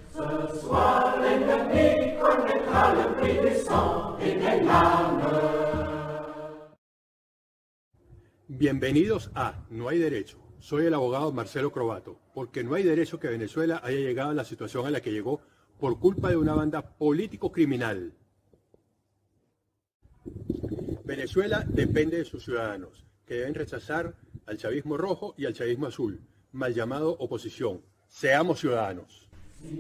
Ce soir, l'ennemi connaîtra le prix du sang et des larmes. Bienvenidos a No hay derecho. Soy el abogado Marcelo Crobato, porque no hay derecho que Venezuela haya llegado a la situación a la que llegó por culpa de una banda político-criminal. Venezuela depende de sus ciudadanos, que deben rechazar al chavismo rojo y al chavismo azul, mal llamado oposición. Seamos ciudadanos.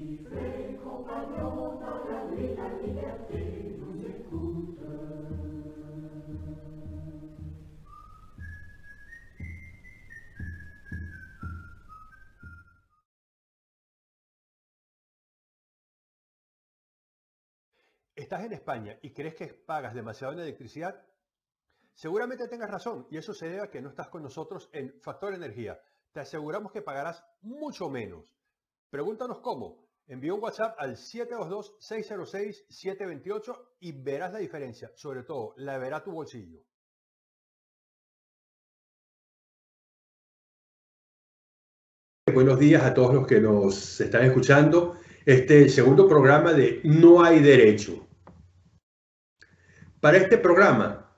¿Estás en España y crees que pagas demasiado en electricidad? Seguramente tengas razón y eso se debe a que no estás con nosotros en Factor Energía. Te aseguramos que pagarás mucho menos. Pregúntanos cómo. Envía un WhatsApp al 722-606-728 y verás la diferencia. Sobre todo, la verá tu bolsillo. Buenos días a todos los que nos están escuchando. Este segundo programa de No hay derecho. Para este programa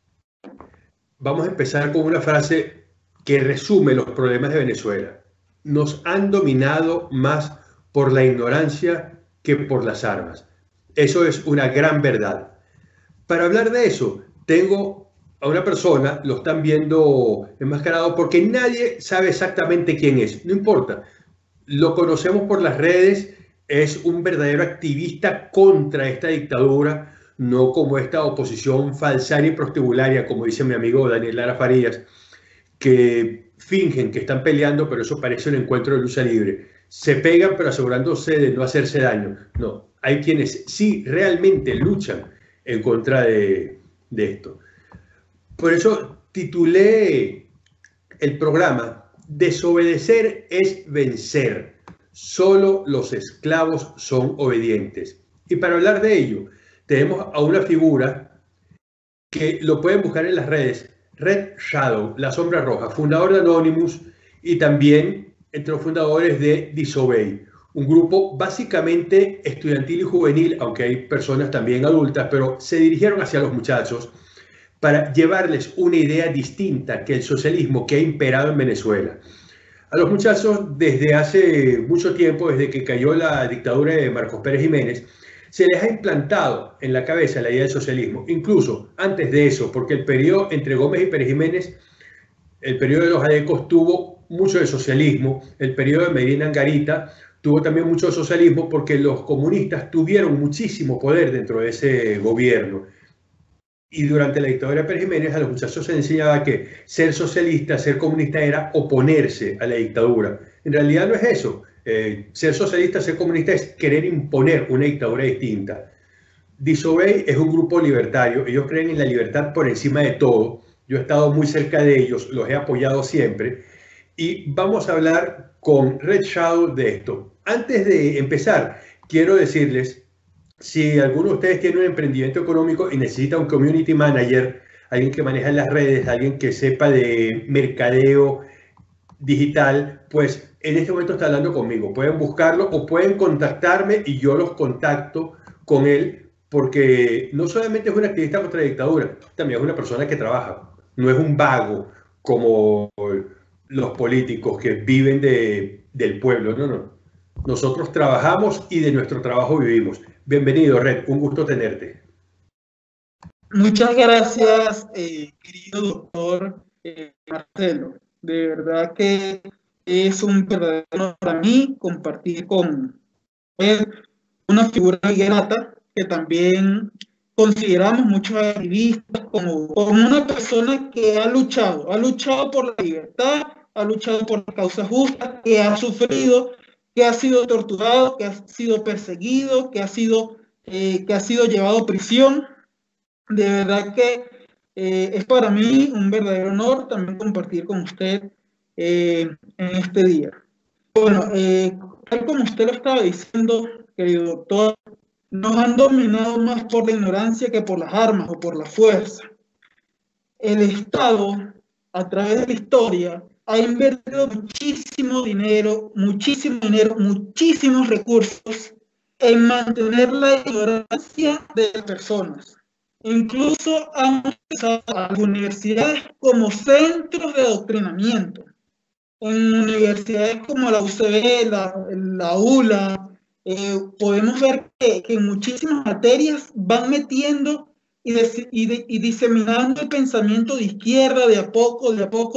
vamos a empezar con una frase que resume los problemas de Venezuela. Nos han dominado más por la ignorancia que por las armas. Eso es una gran verdad. Para hablar de eso, tengo a una persona, lo están viendo enmascarado porque nadie sabe exactamente quién es. No importa, lo conocemos por las redes, es un verdadero activista contra esta dictadura, no como esta oposición falsaria y prostibularia, como dice mi amigo Daniel Lara Farías, que fingen que están peleando, pero eso parece un encuentro de lucha libre. Se pegan, pero asegurándose de no hacerse daño. No, hay quienes sí realmente luchan en contra de esto. Por eso titulé el programa Desobedecer es vencer. Solo los esclavos son obedientes. Y para hablar de ello, tenemos a una figura que lo pueden buscar en las redes, Red Shadow, la sombra roja, fundador de Anonymous y también entre los fundadores de Disobey, un grupo básicamente estudiantil y juvenil, aunque hay personas también adultas, pero se dirigieron hacia los muchachos para llevarles una idea distinta que el socialismo que ha imperado en Venezuela. A los muchachos desde hace mucho tiempo, desde que cayó la dictadura de Marcos Pérez Jiménez, se les ha implantado en la cabeza la idea del socialismo, incluso antes de eso, porque el periodo entre Gómez y Pérez Jiménez, el periodo de los ADECOS tuvo mucho de socialismo, el periodo de Medina Angarita tuvo también mucho de socialismo porque los comunistas tuvieron muchísimo poder dentro de ese gobierno. Y durante la dictadura de Pérez Jiménez a los muchachos se les enseñaba que ser socialista, ser comunista era oponerse a la dictadura. En realidad no es eso. Ser socialista, ser comunista es querer imponer una dictadura distinta. Disobey es un grupo libertario. Ellos creen en la libertad por encima de todo. Yo he estado muy cerca de ellos, los he apoyado siempre. Y vamos a hablar con Red Shadow de esto. Antes de empezar, quiero decirles, si alguno de ustedes tiene un emprendimiento económico y necesita un community manager, alguien que maneja las redes, alguien que sepa de mercadeo digital, pues en este momento está hablando conmigo. Pueden buscarlo o pueden contactarme y yo los contacto con él, porque no solamente es un activista contra la dictadura, también es una persona que trabaja. No es un vago como los políticos que viven del pueblo. No, no. Nosotros trabajamos y de nuestro trabajo vivimos. Bienvenido, Red. Un gusto tenerte. Muchas gracias, querido doctor Marcelo. De verdad que es un verdadero honor para mí compartir con él una figura muy grata que también consideramos muchos activistas como una persona que ha luchado por la libertad, ha luchado por las causas justas, que ha sufrido, que ha sido torturado, que ha sido perseguido, que ha sido llevado a prisión. De verdad que es para mí un verdadero honor también compartir con usted en este día. Bueno, tal como usted lo estaba diciendo, querido doctor, nos han dominado más por la ignorancia que por las armas o por la fuerza. El Estado, a través de la historia, ha invertido muchísimo dinero, muchísimos recursos en mantener la ignorancia de las personas. Incluso han utilizado a las universidades como centros de adoctrinamiento. En universidades como la UCB, la ULA, podemos ver que en muchísimas materias van metiendo y diseminando el pensamiento de izquierda de a poco,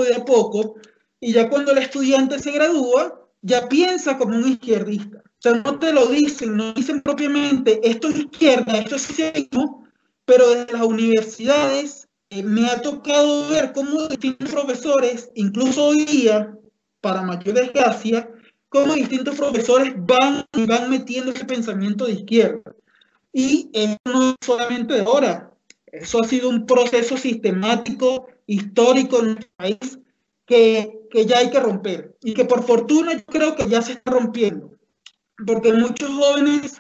y ya cuando el estudiante se gradúa, ya piensa como un izquierdista. O sea, no te lo dicen, no dicen propiamente esto es izquierda, esto es socialismo, pero desde las universidades me ha tocado ver cómo distintos profesores, incluso hoy día, para mayor desgracia, cómo distintos profesores van metiendo ese pensamiento de izquierda. Y eso no es solamente de ahora, eso ha sido un proceso sistemático, histórico en nuestro país, que ya hay que romper. Y que por fortuna yo creo que ya se está rompiendo. Porque muchos jóvenes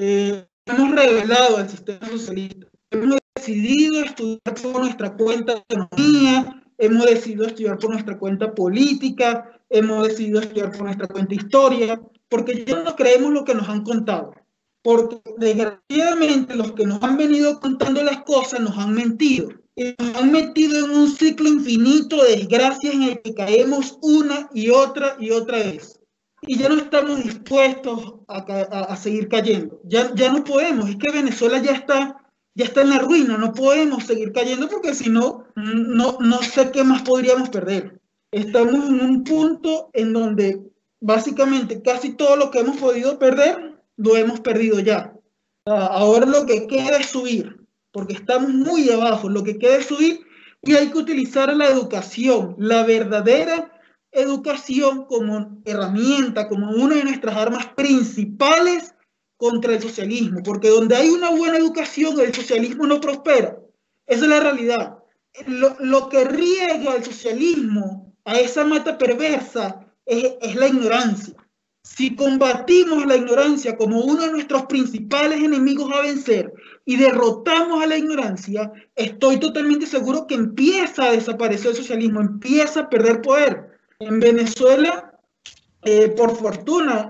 hemos revelado al sistema socialista. Hemos decidido estudiar por nuestra cuenta de economía, hemos decidido estudiar por nuestra cuenta política, hemos decidido estudiar por nuestra cuenta historia, porque ya no creemos lo que nos han contado. Porque desgraciadamente los que nos han venido contando las cosas nos han mentido. Y nos han metido en un ciclo infinito de desgracias en el que caemos una y otra vez. Y ya no estamos dispuestos a seguir cayendo. Ya no podemos. Es que Venezuela ya está en la ruina. No podemos seguir cayendo porque si no, no sé qué más podríamos perder. Estamos en un punto en donde básicamente casi todo lo que hemos podido perder lo hemos perdido ya. Ahora lo que queda es subir, porque estamos muy abajo. Lo que queda es subir y hay que utilizar la educación, la verdadera educación como herramienta, como una de nuestras armas principales contra el socialismo, porque donde hay una buena educación, el socialismo no prospera. Esa es la realidad. Lo que riega el socialismo a esa mata perversa es la ignorancia. Si combatimos la ignorancia como uno de nuestros principales enemigos a vencer y derrotamos a la ignorancia, estoy totalmente seguro que empieza a desaparecer el socialismo, empieza a perder poder. En Venezuela, por fortuna,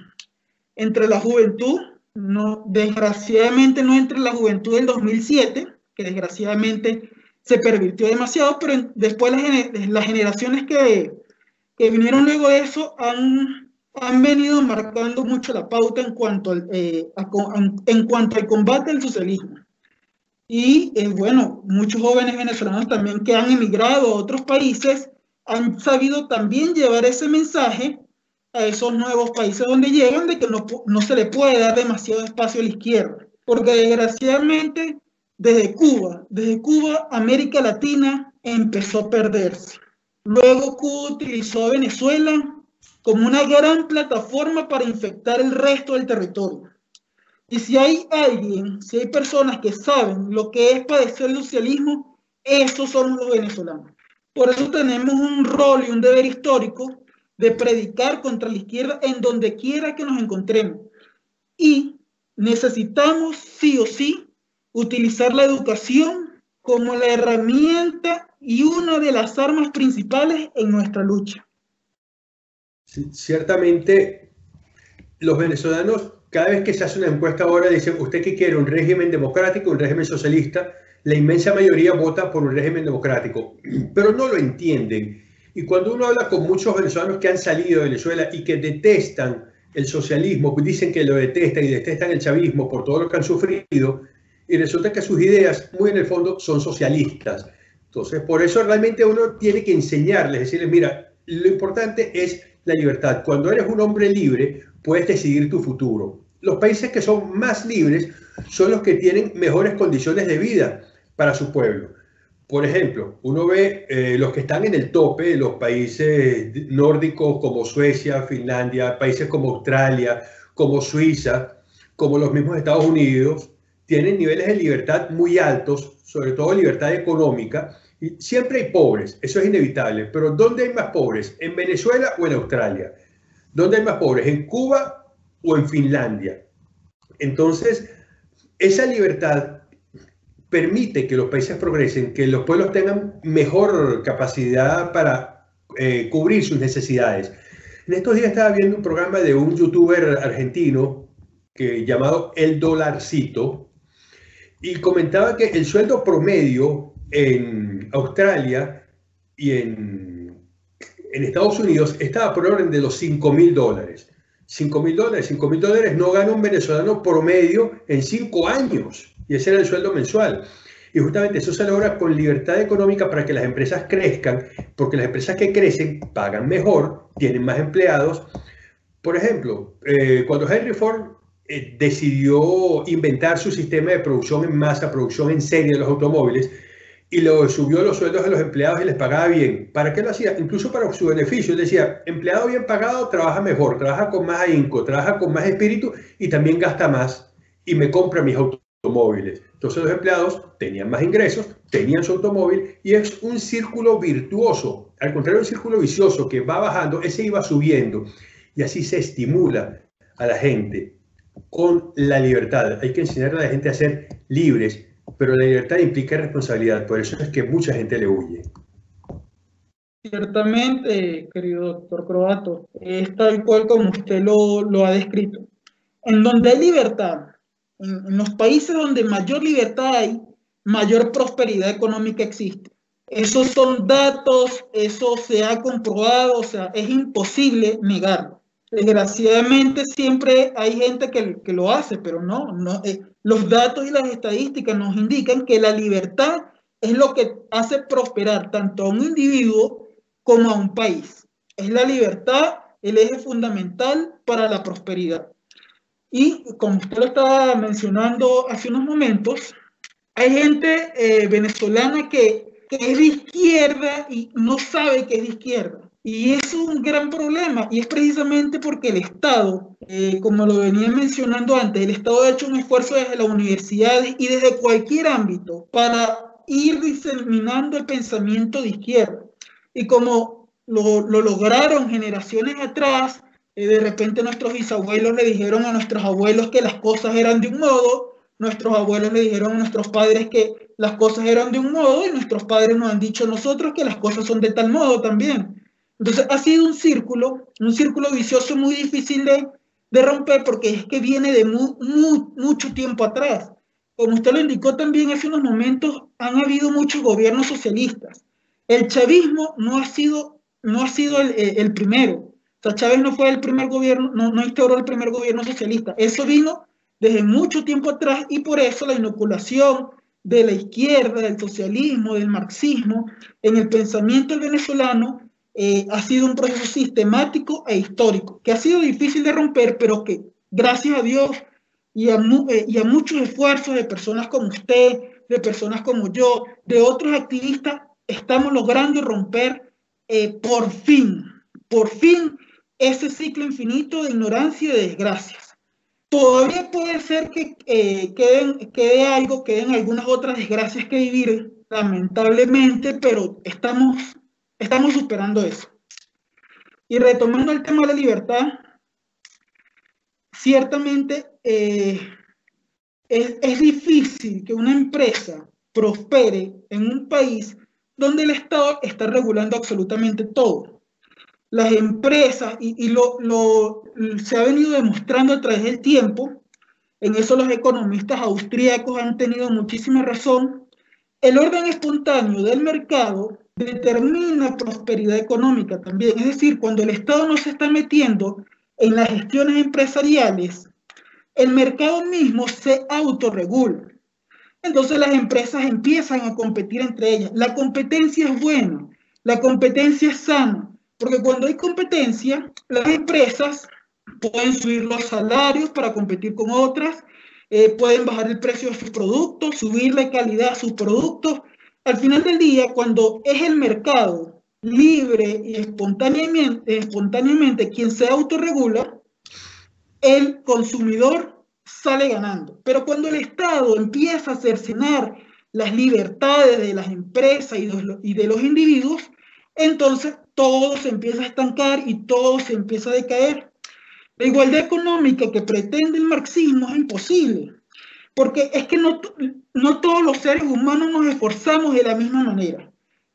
entre la juventud, desgraciadamente no entre la juventud del 2007, que desgraciadamente se pervirtió demasiado, pero después las generaciones que vinieron luego de eso han venido marcando mucho la pauta en cuanto al combate al socialismo. Y bueno, muchos jóvenes venezolanos también que han emigrado a otros países han sabido también llevar ese mensaje a esos nuevos países donde llegan, de que no se le puede dar demasiado espacio a la izquierda. Porque desgraciadamente desde Cuba, América Latina empezó a perderse. Luego Cuba utilizó a Venezuela como una gran plataforma para infectar el resto del territorio. Y si hay personas que saben lo que es padecer el socialismo, esos son los venezolanos. Por eso tenemos un rol y un deber histórico de predicar contra la izquierda en donde quiera que nos encontremos. Y necesitamos sí o sí utilizar la educación como la herramienta y una de las armas principales en nuestra lucha. Sí, ciertamente, los venezolanos, cada vez que se hace una encuesta ahora, dicen, ¿usted qué quiere? ¿Un régimen democrático, un régimen socialista? La inmensa mayoría vota por un régimen democrático, pero no lo entienden. Y cuando uno habla con muchos venezolanos que han salido de Venezuela y que detestan el socialismo, dicen que lo detestan y detestan el chavismo por todo lo que han sufrido, y resulta que sus ideas, muy en el fondo, son socialistas. Entonces, por eso realmente uno tiene que enseñarles, decirles, mira, lo importante es la libertad. Cuando eres un hombre libre, puedes decidir tu futuro. Los países que son más libres son los que tienen mejores condiciones de vida para su pueblo. Por ejemplo, uno ve los que están en el tope, los países nórdicos como Suecia, Finlandia, países como Australia, como Suiza, como los mismos Estados Unidos, tienen niveles de libertad muy altos, sobre todo libertad económica. Y siempre hay pobres, eso es inevitable, pero ¿dónde hay más pobres? ¿En Venezuela o en Australia? ¿Dónde hay más pobres? ¿En Cuba o en Finlandia? Entonces, esa libertad permite que los países progresen, que los pueblos tengan mejor capacidad para cubrir sus necesidades. En estos días estaba viendo un programa de un youtuber argentino llamado El Dolarcito y comentaba que el sueldo promedio en Australia y en Estados Unidos estaba por orden de los $5.000. $5.000 no gana un venezolano promedio en 5 años. Y ese era el sueldo mensual. Y justamente eso se logra con libertad económica para que las empresas crezcan, porque las empresas que crecen pagan mejor, tienen más empleados. Por ejemplo, cuando Henry Ford decidió inventar su sistema de producción en masa, producción en serie de los automóviles, y lo subió los sueldos de los empleados y les pagaba bien. ¿Para qué lo hacía? Incluso para su beneficio. Él decía, empleado bien pagado trabaja mejor, trabaja con más ahínco, trabaja con más espíritu y también gasta más y me compra mis automóviles. Entonces los empleados tenían más ingresos, tenían su automóvil y es un círculo virtuoso. Al contrario, un círculo vicioso que va bajando, ese iba subiendo y así se estimula a la gente con la libertad. Hay que enseñarle a la gente a ser libres, pero la libertad implica responsabilidad, por eso es que mucha gente le huye. Ciertamente, querido doctor Croato, es tal cual como usted lo ha descrito. En donde hay libertad, en los países donde mayor libertad hay, mayor prosperidad económica existe. Esos son datos, eso se ha comprobado, o sea, es imposible negarlo. Desgraciadamente siempre hay gente que lo hace, pero no, los datos y las estadísticas nos indican que la libertad es lo que hace prosperar tanto a un individuo como a un país. Es la libertad el eje fundamental para la prosperidad. Y como usted lo estaba mencionando hace unos momentos, hay gente venezolana que es de izquierda y no sabe que es de izquierda. Y es un gran problema, y es precisamente porque el Estado, como lo venía mencionando antes, el Estado ha hecho un esfuerzo desde las universidades y desde cualquier ámbito para ir diseminando el pensamiento de izquierda. Y como lo lograron generaciones atrás, de repente nuestros bisabuelos le dijeron a nuestros abuelos que las cosas eran de un modo, nuestros abuelos le dijeron a nuestros padres que las cosas eran de un modo y nuestros padres nos han dicho a nosotros que las cosas son de tal modo también. Entonces ha sido un círculo vicioso muy difícil de romper porque es que viene de mucho tiempo atrás. Como usted lo indicó también hace unos momentos, han habido muchos gobiernos socialistas. El chavismo no ha sido el primero. O sea, Chávez no fue el primer gobierno, no instauró el primer gobierno socialista. Eso vino desde mucho tiempo atrás y por eso la inoculación de la izquierda, del socialismo, del marxismo, en el pensamiento del venezolano ha sido un proceso sistemático e histórico, que ha sido difícil de romper, pero que gracias a Dios y a muchos esfuerzos de personas como usted, de personas como yo, de otros activistas, estamos logrando romper por fin ese ciclo infinito de ignorancia y de desgracias. Todavía puede ser que queden algunas otras desgracias que vivir, lamentablemente, pero estamos superando eso. Y retomando el tema de la libertad, ciertamente es difícil que una empresa prospere en un país donde el Estado está regulando absolutamente todo. Las empresas, se ha venido demostrando a través del tiempo, en eso los economistas austríacos han tenido muchísima razón, el orden espontáneo del mercado determina prosperidad económica también. Es decir, cuando el Estado no se está metiendo en las gestiones empresariales, el mercado mismo se autorregula. Entonces las empresas empiezan a competir entre ellas. La competencia es buena, la competencia es sana, porque cuando hay competencia, las empresas pueden subir los salarios para competir con otras, pueden bajar el precio de sus productos, subir la calidad de sus productos. Al final del día, cuando es el mercado libre y espontáneamente quien se autorregula, el consumidor sale ganando. Pero cuando el Estado empieza a cercenar las libertades de las empresas y de los individuos, entonces todo se empieza a estancar y todo se empieza a decaer. La igualdad económica que pretende el marxismo es imposible, porque es que no todos los seres humanos nos esforzamos de la misma manera.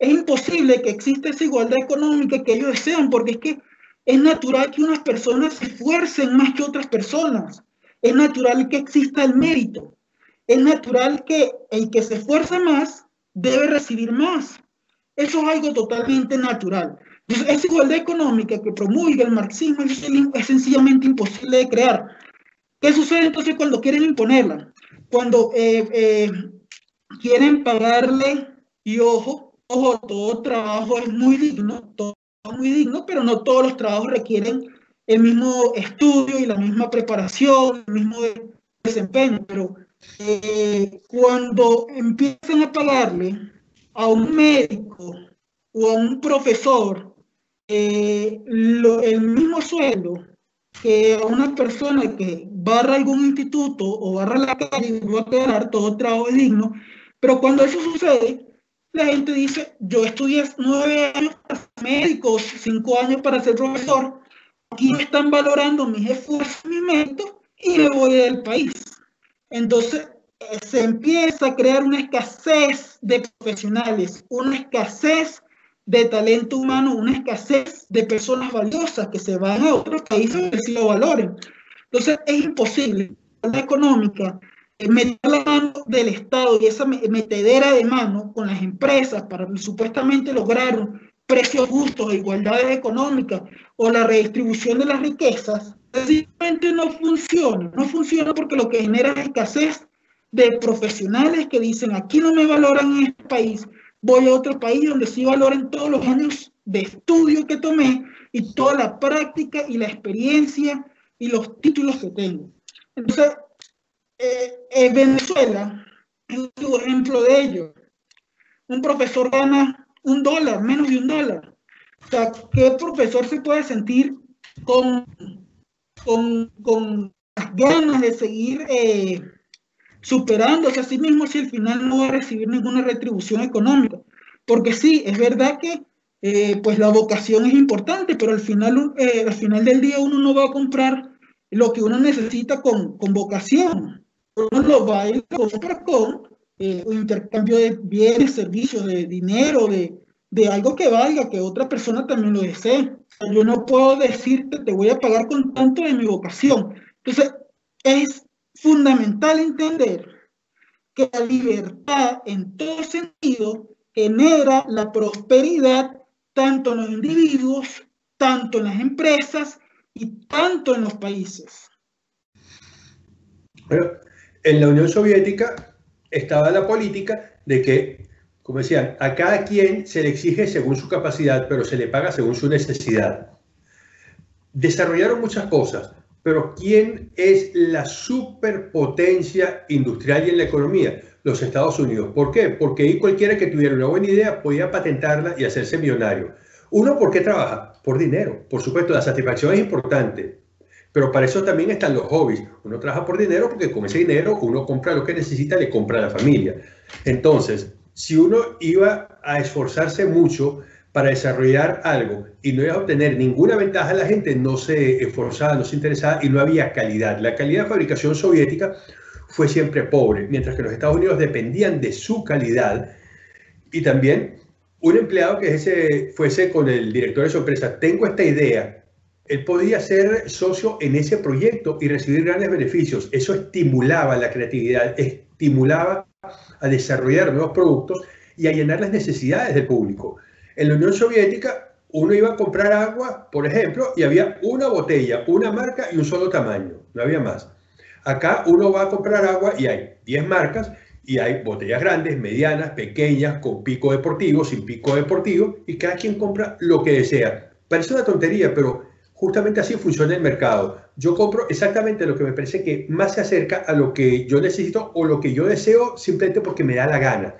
es imposible que exista esa igualdad económica que ellos desean, porque es que es natural que unas personas se esfuercen más que otras personas. Es natural que exista el mérito. Es natural que el que se esfuerza más debe recibir más. Eso es algo totalmente natural. Entonces, esa igualdad económica que promulga el marxismo es sencillamente imposible de crear. ¿Qué sucede entonces cuando quieren imponerla? Cuando quieren pagarle, y ojo, todo trabajo es muy digno, pero no todos los trabajos requieren el mismo estudio y la misma preparación, el mismo desempeño, pero cuando empiezan a pagarle a un médico o a un profesor el mismo sueldo que a una persona que barra algún instituto o barra la calle va a quedar, todo trabajo es digno, pero cuando eso sucede, la gente dice, yo estudié 9 años para ser médico, 5 años para ser profesor, aquí me están valorando mis esfuerzos, mis méritos, y me voy del país. Entonces, se empieza a crear una escasez de profesionales, una escasez de talento humano, una escasez de personas valiosas que se van a otros países que sí lo valoren. Entonces, es imposible, la económica, meter la mano del Estado y esa metedera de mano con las empresas para supuestamente lograr precios justos, igualdades económicas o la redistribución de las riquezas, sencillamente no funciona porque lo que genera es escasez de profesionales que dicen, aquí no me valoran en este país, voy a otro país donde sí valoren todos los años de estudio que tomé y toda la práctica y la experiencia y los títulos que tengo. Entonces, Venezuela es un ejemplo de ello. Un profesor gana $1, menos de $1. O sea, ¿qué profesor se puede sentir con las ganas de seguir superándose a sí mismo si al final no va a recibir ninguna retribución económica? Porque sí, es verdad que pues la vocación es importante, pero al final del día uno no va a comprar lo que uno necesita con vocación. Uno lo va a ir a comprar con un intercambio de bienes, servicios, de dinero, de algo que valga, que otra persona también lo desee. Yo no puedo decirte, te voy a pagar con tanto de mi vocación. Entonces, es fundamental entender que la libertad en todo sentido genera la prosperidad tanto en los individuos, tanto en las empresas y tanto en los países. Bueno, en la Unión Soviética estaba la política de que, como decían, a cada quien se le exige según su capacidad, pero se le paga según su necesidad. Desarrollaron muchas cosas, pero ¿quién es la superpotencia industrial y en la economía? Los Estados Unidos. ¿Por qué? Porque ahí cualquiera que tuviera una buena idea podía patentarla y hacerse millonario. Uno, ¿por qué trabaja? Por dinero. Por supuesto, la satisfacción es importante. Pero para eso también están los hobbies. Uno trabaja por dinero porque con ese dinero uno compra lo que necesita, le compra a la familia. Entonces, si uno iba a esforzarse mucho para desarrollar algo y no iba a obtener ninguna ventaja, la gente no se esforzaba, no se interesaba y no había calidad. La calidad de fabricación soviética fue siempre pobre, mientras que los Estados Unidos dependían de su calidad. Y también un empleado que fuese con el director de su empresa, tengo esta idea, él podía ser socio en ese proyecto y recibir grandes beneficios. Eso estimulaba la creatividad, estimulaba a desarrollar nuevos productos y a llenar las necesidades del público. En la Unión Soviética, uno iba a comprar agua, por ejemplo, y había una botella, una marca y un solo tamaño, no había más. Acá uno va a comprar agua y hay 10 marcas y hay botellas grandes, medianas, pequeñas, con pico deportivo, sin pico deportivo, y cada quien compra lo que desea. Parece una tontería, pero justamente así funciona el mercado. Yo compro exactamente lo que me parece que más se acerca a lo que yo necesito o lo que yo deseo simplemente porque me da la gana.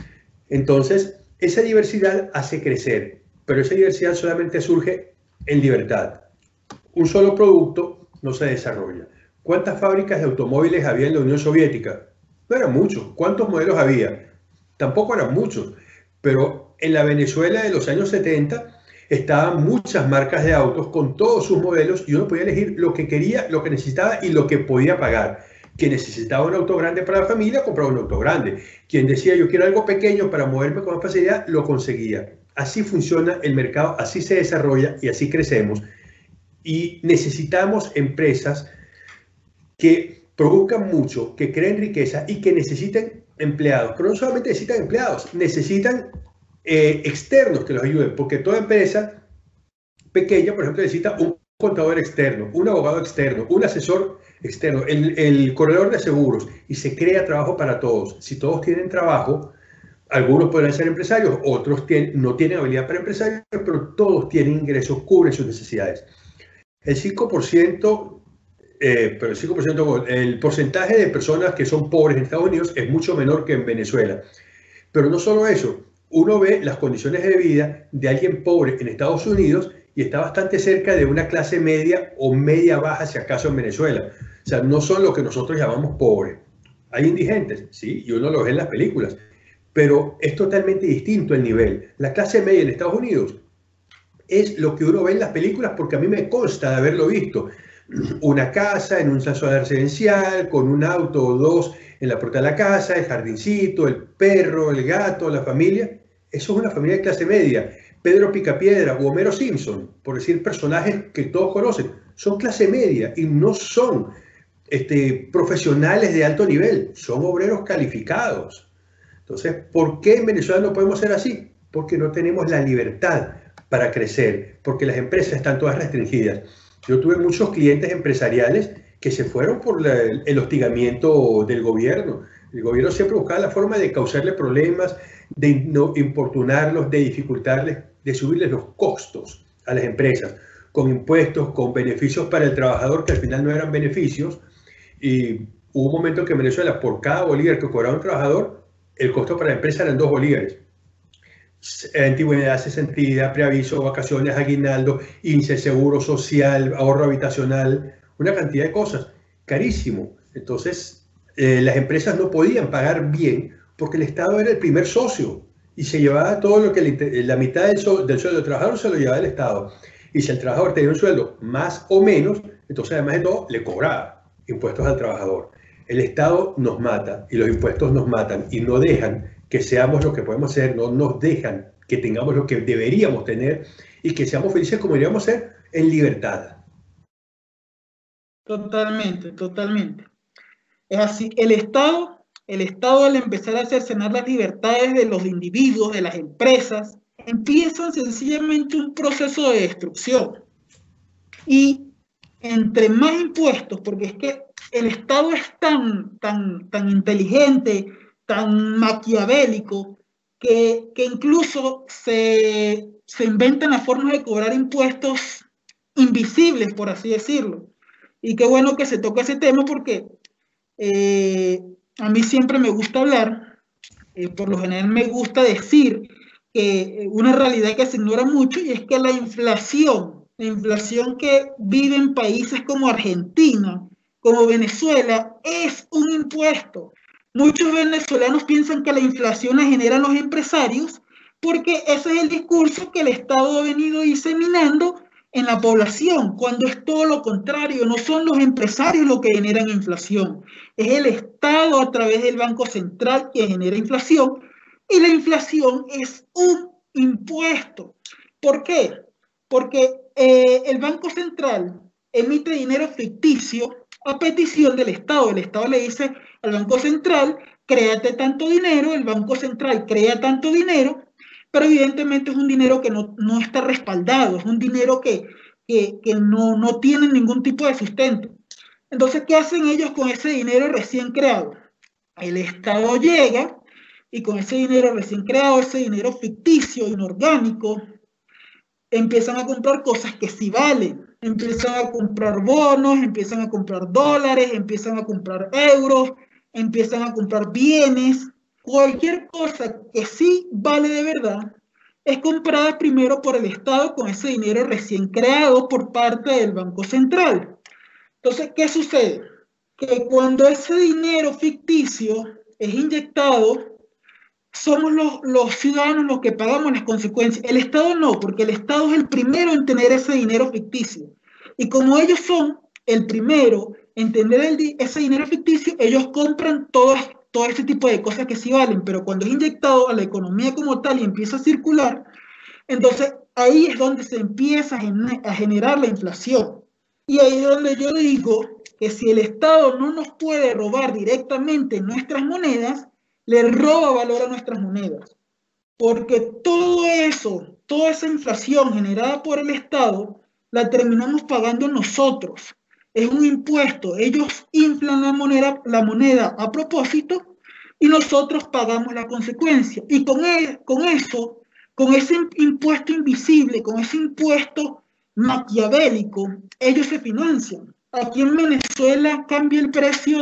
Entonces, esa diversidad hace crecer, pero esa diversidad solamente surge en libertad. Un solo producto no se desarrolla. ¿Cuántas fábricas de automóviles había en la Unión Soviética? No eran muchos. ¿Cuántos modelos había? Tampoco eran muchos. Pero en la Venezuela de los años 70 estaban muchas marcas de autos con todos sus modelos y uno podía elegir lo que quería, lo que necesitaba y lo que podía pagar. Quien necesitaba un auto grande para la familia, compraba un auto grande. Quien decía, yo quiero algo pequeño para moverme con más facilidad, lo conseguía. Así funciona el mercado, así se desarrolla y así crecemos. Y necesitamos empresas que produzcan mucho, que creen riqueza y que necesiten empleados. Pero no solamente necesitan empleados, necesitan externos que los ayuden, porque toda empresa pequeña, por ejemplo, necesita un contador externo, un abogado externo, un asesor externo, el corredor de seguros, y se crea trabajo para todos. Si todos tienen trabajo, algunos podrán ser empresarios, otros no tienen habilidad para empresarios, pero todos tienen ingresos, cubren sus necesidades. El 5%, pero el porcentaje de personas que son pobres en Estados Unidos es mucho menor que en Venezuela. Pero no solo eso, uno ve las condiciones de vida de alguien pobre en Estados Unidos y está bastante cerca de una clase media o media baja, si acaso, en Venezuela. O sea, no son lo que nosotros llamamos pobres. Hay indigentes, sí, y uno lo ve en las películas, pero es totalmente distinto el nivel. La clase media en Estados Unidos es lo que uno ve en las películas, porque a mí me consta de haberlo visto. Una casa en un centro residencial, con un auto o dos en la puerta de la casa, el jardincito, el perro, el gato, la familia. Eso es una familia de clase media. Pedro Picapiedra o Homero Simpson, por decir personajes que todos conocen, son clase media y no son profesionales de alto nivel, son obreros calificados. Entonces, ¿por qué en Venezuela no podemos ser así? Porque no tenemos la libertad para crecer, porque las empresas están todas restringidas. Yo tuve muchos clientes empresariales que se fueron por el hostigamiento del gobierno. El gobierno siempre buscaba la forma de causarle problemas, de importunarlos, de dificultarles, de subirles los costos a las empresas, con impuestos, con beneficios para el trabajador que al final no eran beneficios. Y hubo un momento en que en Venezuela, por cada bolívar que cobraba un trabajador, el costo para la empresa eran 2 bolívares. Antigüedad, cesantía, preaviso, vacaciones, aguinaldo, índice, seguro social, ahorro habitacional, una cantidad de cosas, carísimo. Entonces, las empresas no podían pagar bien porque el Estado era el primer socio y se llevaba todo lo que la mitad del sueldo del trabajador se lo llevaba el Estado. Y si el trabajador tenía un sueldo más o menos, entonces además de todo le cobraba impuestos al trabajador. El Estado nos mata y los impuestos nos matan y no dejan que seamos lo que podemos ser, no nos dejan que tengamos lo que deberíamos tener y que seamos felices como deberíamos ser en libertad. Totalmente, totalmente. Es así, el Estado al empezar a cercenar las libertades de los individuos, de las empresas, empiezan sencillamente un proceso de destrucción. Y entre más impuestos, porque es que el Estado es tan inteligente, tan maquiavélico, que incluso se inventan las formas de cobrar impuestos invisibles, por así decirlo. Y qué bueno que se toca ese tema porque a mí siempre me gusta hablar, por lo general me gusta decir que una realidad que se ignora mucho, y es que la inflación que vive en países como Argentina, como Venezuela, es un impuesto. Muchos venezolanos piensan que la inflación la generan los empresarios porque ese es el discurso que el Estado ha venido diseminando en la población, cuando es todo lo contrario. No son los empresarios los que generan inflación, es el Estado a través del Banco Central que genera inflación, y la inflación es un impuesto. ¿Por qué? Porque el Banco Central emite dinero ficticio a petición del Estado. El Estado le dice al Banco Central, créate tanto dinero, el Banco Central crea tanto dinero, pero evidentemente es un dinero que no está respaldado, es un dinero que no tiene ningún tipo de sustento. Entonces, ¿qué hacen ellos con ese dinero recién creado? El Estado llega y con ese dinero recién creado, ese dinero ficticio, inorgánico, empiezan a comprar cosas que sí valen. Empiezan a comprar bonos, empiezan a comprar dólares, empiezan a comprar euros, empiezan a comprar bienes. Cualquier cosa que sí vale de verdad es comprada primero por el Estado con ese dinero recién creado por parte del Banco Central. Entonces, ¿qué sucede? Que cuando ese dinero ficticio es inyectado, somos los ciudadanos los que pagamos las consecuencias. El Estado no, porque el Estado es el primero en tener ese dinero ficticio. Y como ellos son el primero entender ese dinero ficticio, ellos compran todo este tipo de cosas que sí valen, pero cuando es inyectado a la economía como tal y empieza a circular, entonces ahí es donde se empieza a generar la inflación. Y ahí es donde yo digo que si el Estado no nos puede robar directamente nuestras monedas, le roba valor a nuestras monedas. Porque todo eso, toda esa inflación generada por el Estado, la terminamos pagando nosotros. Es un impuesto. Ellos inflan la moneda a propósito y nosotros pagamos la consecuencia. Y con eso, con ese impuesto invisible, con ese impuesto maquiavélico, ellos se financian. Aquí en Venezuela cambia el precio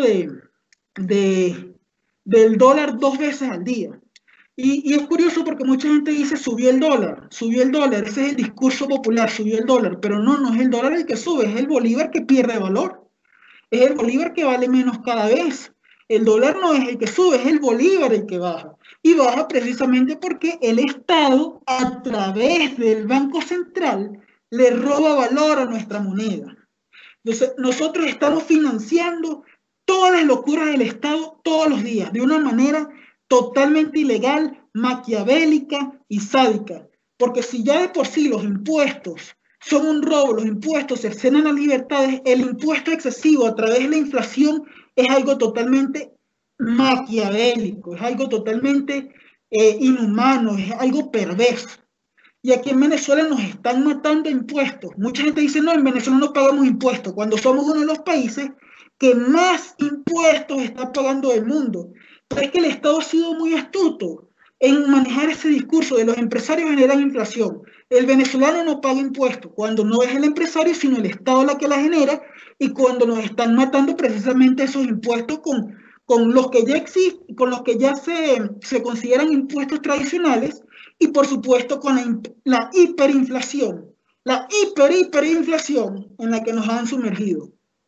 del dólar 2 veces al día. Y es curioso porque mucha gente dice subió el dólar, ese es el discurso popular, subió el dólar, pero no es el dólar el que sube, es el bolívar que pierde valor, es el bolívar que vale menos cada vez. El dólar no es el que sube, es el bolívar el que baja. Y baja precisamente porque el Estado, a través del Banco Central, le roba valor a nuestra moneda. Entonces, nosotros estamos financiando todas las locuras del Estado todos los días, de una manera totalmente ilegal, maquiavélica y sádica. Porque si ya de por sí los impuestos son un robo, los impuestos cercenan las libertades, el impuesto excesivo a través de la inflación es algo totalmente maquiavélico, es algo totalmente inhumano, es algo perverso. Y aquí en Venezuela nos están matando impuestos. Mucha gente dice, no, en Venezuela no pagamos impuestos, cuando somos uno de los países que más impuestos está pagando del mundo. Pero es que el Estado ha sido muy astuto en manejar ese discurso de los empresarios generan inflación. El venezolano no paga impuestos, cuando no es el empresario, sino el Estado la que la genera, y cuando nos están matando precisamente esos impuestos con los que ya existen, con los que ya se consideran impuestos tradicionales, y por supuesto con la hiperinflación, la hiperinflación en la que nos han sumergido.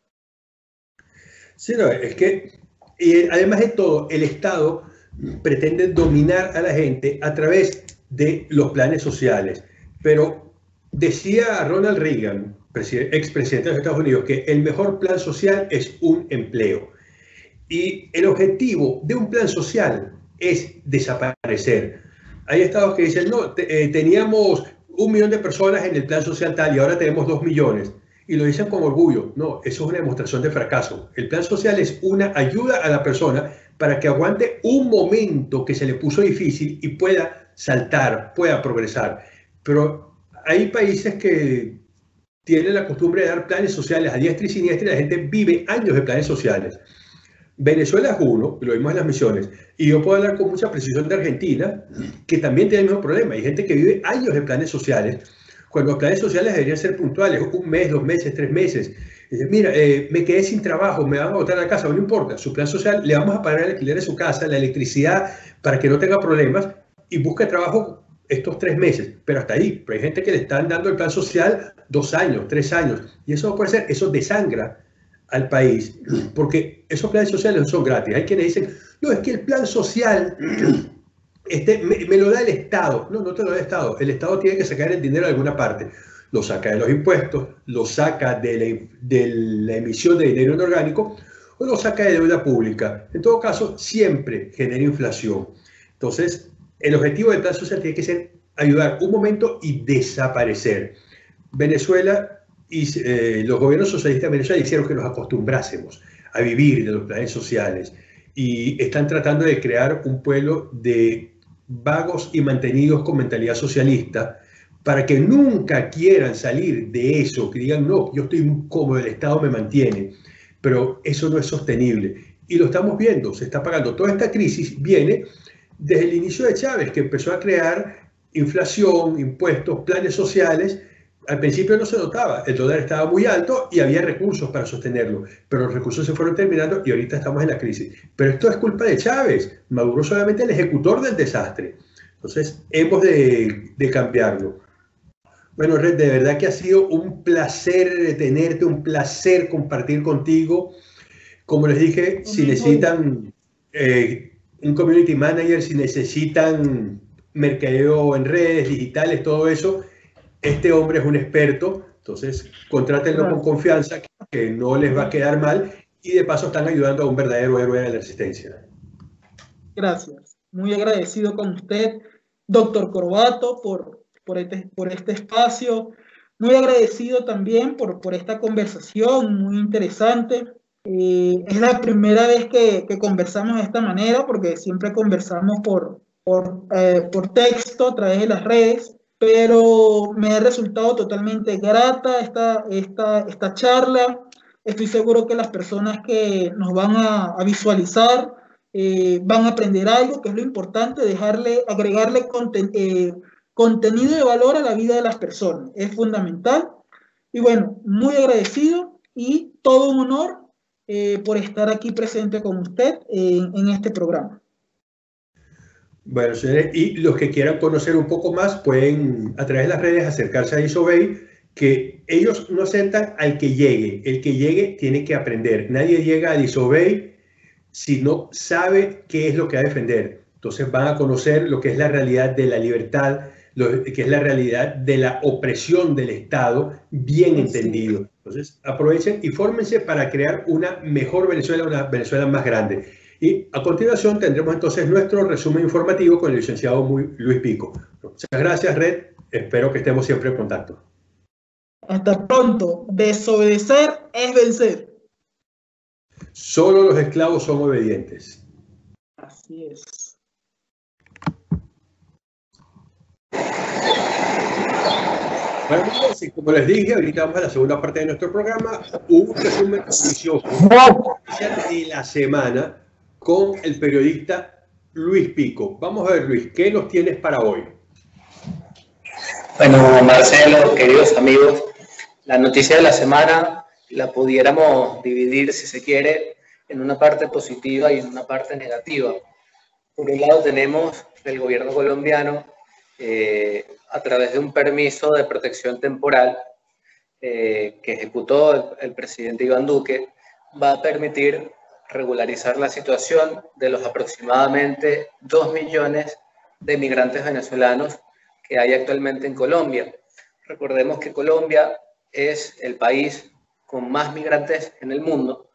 Sí, no, es que, y además de todo, el Estado pretende dominar a la gente a través de los planes sociales. Pero decía Ronald Reagan, expresidente de los Estados Unidos, que el mejor plan social es un empleo. Y el objetivo de un plan social es desaparecer. Hay estados que dicen, no, teníamos 1 millón de personas en el plan social tal y ahora tenemos 2 millones. Y lo dicen con orgullo. No, eso es una demostración de fracaso. El plan social es una ayuda a la persona para que aguante un momento que se le puso difícil y pueda saltar, pueda progresar. Pero hay países que tienen la costumbre de dar planes sociales a diestra y siniestra y la gente vive años de planes sociales. Venezuela es uno, lo vimos en las misiones, y yo puedo hablar con mucha precisión de Argentina, que también tiene el mismo problema. Hay gente que vive años de planes sociales, cuando los planes sociales deberían ser puntuales, 1 mes, 2 meses, 3 meses. Dice, mira, me quedé sin trabajo, me van a botar a la casa, no importa, su plan social, le vamos a pagar el alquiler de su casa, la electricidad, para que no tenga problemas, y busque trabajo estos 3 meses, pero hasta ahí. Pero hay gente que le están dando el plan social 2 años, 3 años, y eso no puede ser, eso desangra al país, porque esos planes sociales no son gratis. Hay quienes dicen, no, es que el plan social me lo da el Estado. No, no te lo da el Estado. El Estado tiene que sacar el dinero de alguna parte. Lo saca de los impuestos, lo saca de la emisión de dinero inorgánico o lo saca de deuda pública. En todo caso, siempre genera inflación. Entonces, el objetivo del plan social tiene que ser ayudar un momento y desaparecer. Venezuela y los gobiernos socialistas de Venezuela hicieron que nos acostumbrásemos a vivir de los planes sociales y están tratando de crear un pueblo de vagos y mantenidos con mentalidad socialista para que nunca quieran salir de eso, que digan, no, yo estoy muy cómodo, el Estado me mantiene, pero eso no es sostenible. Y lo estamos viendo, se está pagando. Toda esta crisis viene desde el inicio de Chávez, que empezó a crear inflación, impuestos, planes sociales. Al principio no se notaba, el dólar estaba muy alto y había recursos para sostenerlo, pero los recursos se fueron terminando y ahorita estamos en la crisis. Pero esto es culpa de Chávez, Maduro solamente el ejecutor del desastre. Entonces, hemos de cambiarlo. Bueno, Red, de verdad que ha sido un placer tenerte, un placer compartir contigo. Como les dije, si necesitan un community manager, si necesitan mercadeo en redes digitales, todo eso, este hombre es un experto Entonces, contrátenlo con confianza, que no les va a quedar mal, y de paso están ayudando a un verdadero héroe de la resistencia. Gracias. Muy agradecido con usted, doctor Corbato, por este espacio. Muy agradecido también por esta conversación muy interesante. Es la primera vez que conversamos de esta manera, porque siempre conversamos por texto a través de las redes, pero me ha resultado totalmente grata esta charla. Estoy seguro que las personas que nos van a visualizar van a aprender algo, que es lo importante, agregarle contenido de valor a la vida de las personas. Es fundamental. Y bueno, muy agradecido y todo un honor por estar aquí presente con usted en este programa. Bueno, señores, y los que quieran conocer un poco más pueden a través de las redes acercarse a Isobay, que ellos no aceptan al que llegue. El que llegue tiene que aprender. Nadie llega a Isobay si no sabe qué es lo que va a defender. Entonces van a conocer lo que es la realidad de la libertad, lo que es la realidad de la opresión del Estado, bien entendido. Entonces aprovechen y fórmense para crear una mejor Venezuela, una Venezuela más grande. Y a continuación tendremos entonces nuestro resumen informativo con el licenciado Luis Pico. Muchas gracias, Red. Espero que estemos siempre en contacto. Hasta pronto. Desobedecer es vencer. Solo los esclavos son obedientes. Así es. Bueno, entonces, como les dije, ahorita vamos a la segunda parte de nuestro programa, un resumen noticioso de la semana con el periodista Luis Pico. Vamos a ver, Luis, ¿qué nos tienes para hoy? Bueno, Marcelo, queridos amigos, la noticia de la semana la pudiéramos dividir, si se quiere, en una parte positiva y en una parte negativa. Por un lado tenemos el gobierno colombiano, a través de un permiso de protección temporal que ejecutó el presidente Iván Duque, va a permitir regularizar la situación de los aproximadamente 2 millones de migrantes venezolanos que hay actualmente en Colombia. Recordemos que Colombia es el país con más migrantes en el mundo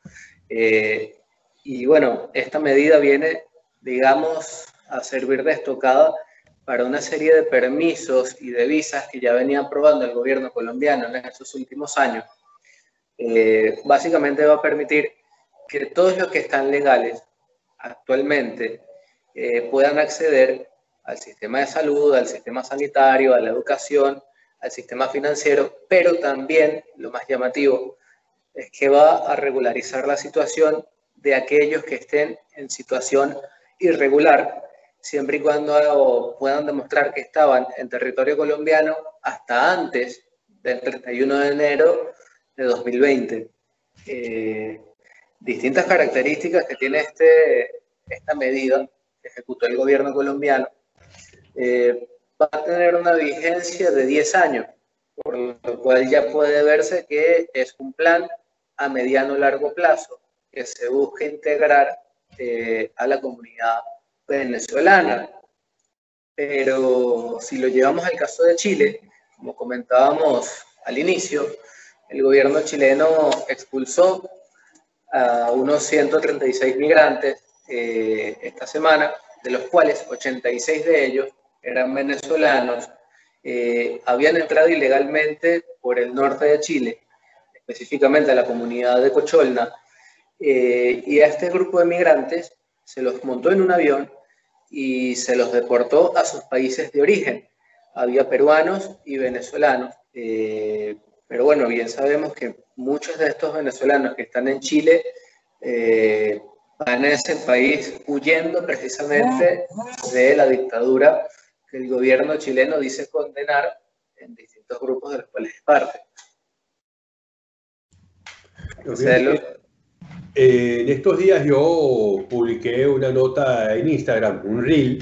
y bueno, esta medida viene, digamos, a servir de estocada para una serie de permisos y de visas que ya venía aprobando el gobierno colombiano en estos últimos años. Básicamente va a permitir que todos los que están legales actualmente puedan acceder al sistema de salud, al sistema sanitario, a la educación, al sistema financiero, pero también, lo más llamativo, es que va a regularizar la situación de aquellos que estén en situación irregular, siempre y cuando puedan demostrar que estaban en territorio colombiano hasta antes del 31 de enero de 2020. Distintas características que tiene esta medida que ejecutó el gobierno colombiano. Va a tener una vigencia de 10 años, por lo cual ya puede verse que es un plan a mediano largo plazo que se busca integrar a la comunidad venezolana. Pero si lo llevamos al caso de Chile, como comentábamos al inicio, el gobierno chileno expulsó a unos 136 migrantes esta semana, de los cuales 86 de ellos eran venezolanos, habían entrado ilegalmente por el norte de Chile, específicamente a la comunidad de Cocholna, y a este grupo de migrantes se los montó en un avión y se los deportó a sus países de origen. Había peruanos y venezolanos, pero bueno, bien sabemos que muchos de estos venezolanos que están en Chile van a ese país huyendo precisamente de la dictadura que el gobierno chileno dice condenar en distintos grupos de los cuales es parte. En estos días yo publiqué una nota en Instagram, un reel,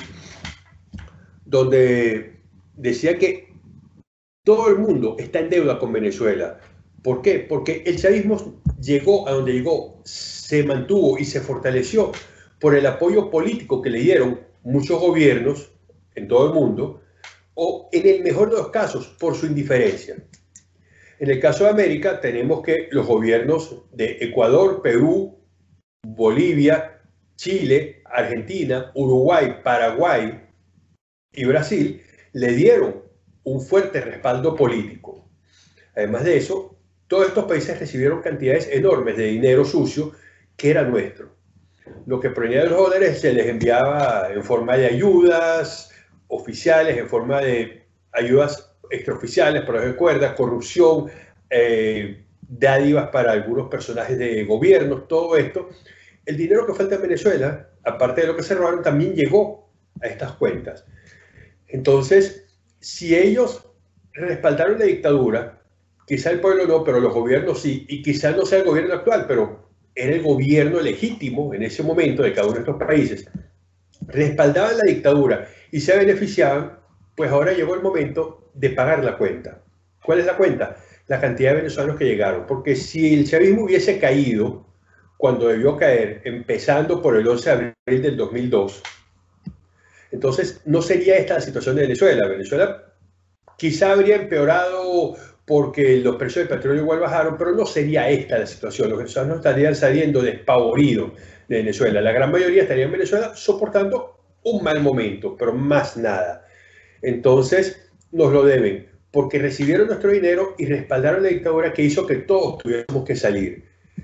donde decía que todo el mundo está en deuda con Venezuela. ¿Por qué? Porque el chavismo llegó a donde llegó, se mantuvo y se fortaleció por el apoyo político que le dieron muchos gobiernos en todo el mundo, o en el mejor de los casos, por su indiferencia. En el caso de América, tenemos que los gobiernos de Ecuador, Perú, Bolivia, Chile, Argentina, Uruguay, Paraguay y Brasil le dieron un fuerte respaldo político. Además de eso, todos estos países recibieron cantidades enormes de dinero sucio que era nuestro. Lo que provenía de los dólares se les enviaba en forma de ayudas oficiales, en forma de ayudas extraoficiales, por recuerda, corrupción, dádivas para algunos personajes de gobierno, todo esto. El dinero que falta en Venezuela, aparte de lo que se robaron, también llegó a estas cuentas. Entonces, si ellos respaldaron la dictadura, quizá el pueblo no, pero los gobiernos sí, y quizá no sea el gobierno actual, pero era el gobierno legítimo en ese momento de cada uno de estos países, respaldaban la dictadura y se beneficiaban, pues ahora llegó el momento de pagar la cuenta. ¿Cuál es la cuenta? La cantidad de venezolanos que llegaron, porque si el chavismo hubiese caído cuando debió caer, empezando por el 11 de abril del 2002, entonces no sería esta la situación de Venezuela. Venezuela quizá habría empeorado porque los precios del petróleo igual bajaron, pero no sería esta la situación. Los venezolanos estarían saliendo despavoridos de Venezuela. La gran mayoría estaría en Venezuela soportando un mal momento, pero más nada. Entonces nos lo deben, porque recibieron nuestro dinero y respaldaron la dictadura que hizo que todos tuviéramos que salir.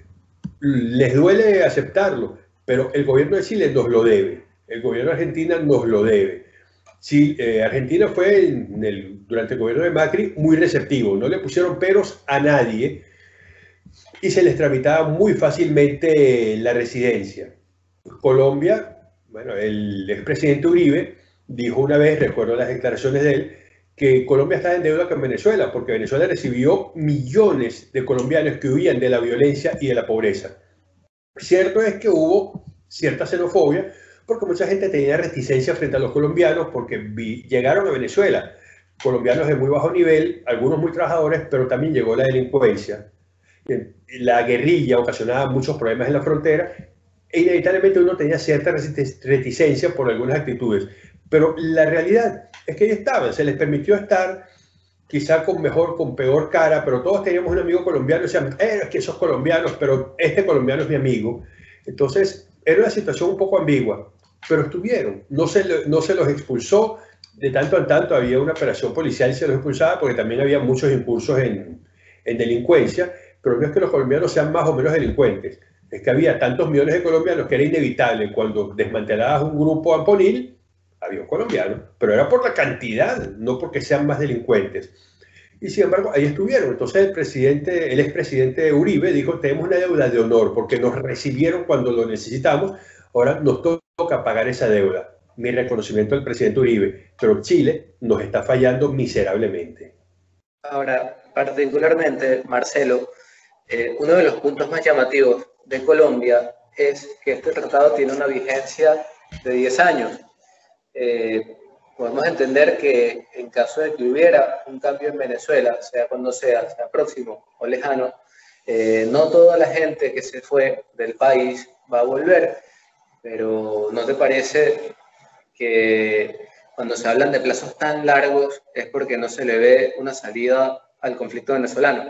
Les duele aceptarlo, pero el gobierno de Chile nos lo debe. El gobierno de Argentina nos lo debe. Sí, Argentina fue durante el gobierno de Macri muy receptivo, no le pusieron peros a nadie y se les tramitaba muy fácilmente la residencia. Colombia, bueno, el expresidente Uribe dijo una vez, recuerdo las declaraciones de él, que Colombia está en deuda con Venezuela, porque Venezuela recibió millones de colombianos que huían de la violencia y de la pobreza. Cierto es que hubo cierta xenofobia, porque mucha gente tenía reticencia frente a los colombianos, porque llegaron a Venezuela colombianos de muy bajo nivel, algunos muy trabajadores, pero también llegó la delincuencia. La guerrilla ocasionaba muchos problemas en la frontera e inevitablemente uno tenía cierta reticencia por algunas actitudes. Pero la realidad es que ellos estaban, se les permitió estar, quizá con mejor, con peor cara, pero todos teníamos un amigo colombiano y decían, es que esos colombianos, pero este colombiano es mi amigo. Entonces, era una situación un poco ambigua, pero estuvieron, no se los expulsó, de tanto en tanto había una operación policial y se los expulsaba porque también había muchos impulsos en delincuencia, pero no es que los colombianos sean más o menos delincuentes, es que había tantos millones de colombianos que era inevitable cuando desmantelabas un grupo amponil, había un colombiano, pero era por la cantidad, no porque sean más delincuentes. Y sin embargo, ahí estuvieron. Entonces el expresidente Uribe dijo, tenemos una deuda de honor porque nos recibieron cuando lo necesitamos, ahora nos toca pagar esa deuda. Mi reconocimiento al presidente Uribe, pero Chile nos está fallando miserablemente. Ahora, particularmente, Marcelo, uno de los puntos más llamativos de Colombia es que este tratado tiene una vigencia de 10 años. Podemos entender que en caso de que hubiera un cambio en Venezuela, sea cuando sea próximo o lejano, no toda la gente que se fue del país va a volver, pero ¿no te parece que cuando se hablan de plazos tan largos es porque no se le ve una salida al conflicto venezolano?